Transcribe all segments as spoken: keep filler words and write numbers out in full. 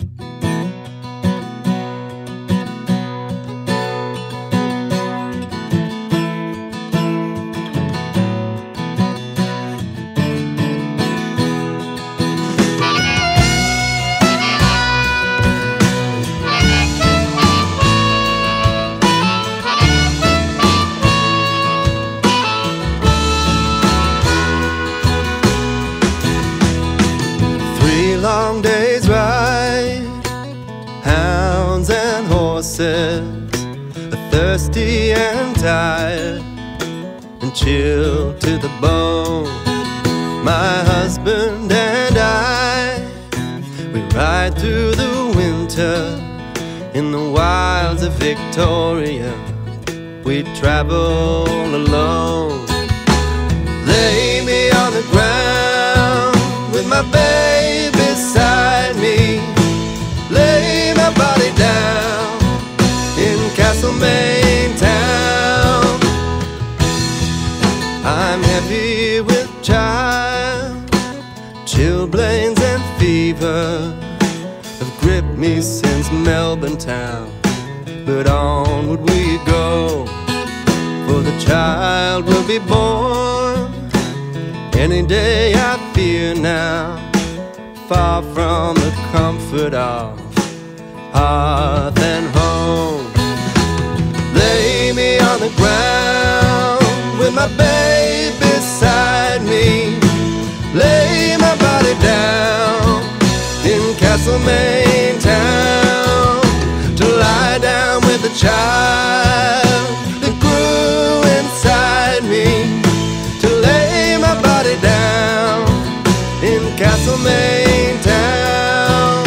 Long days ride, hounds and horses, are thirsty and tired, and chilled to the bone. My husband and I, we ride through the winter in the wilds of Victoria. We travel alone. Lay me on the ground with my baby beside me. Lay my body down in Castlemaine town. I'm heavy with child, chilblains and fever have gripped me since Melbourne town. But onward we go, for the child will be born any day. I fear now, far from the comfort of hearth and home. Lay me on the ground with my baby beside me. Lay my body down in Castlemaine town, to lie down with the child that grew inside me, to lay my body down in Castlemaine town.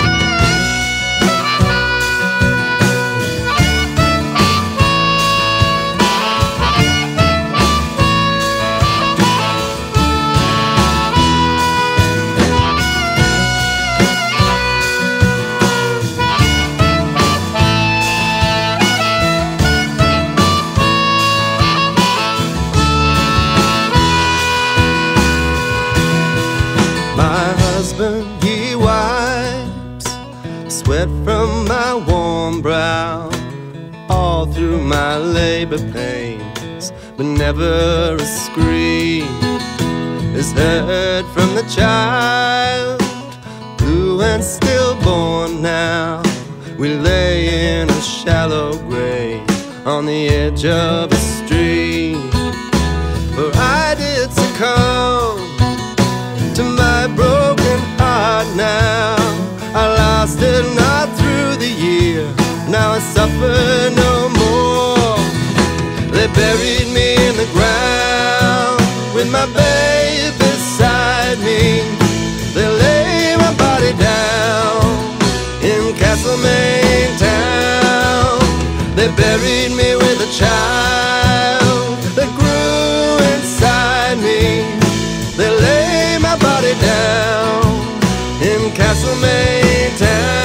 He wipes sweat from my warm brow all through my labor pains, but never a scream is heard from the child, blue and stillborn now. We lay in a shallow grave on the edge of a stream, for I did succumb to my broken heart now. I lost it not through the year, now I suffer no more. They buried me in the ground with my baby beside me. They lay my body down in Castlemaine town. They buried me with a child that grew inside me. They lay my body down in Castlemaine town.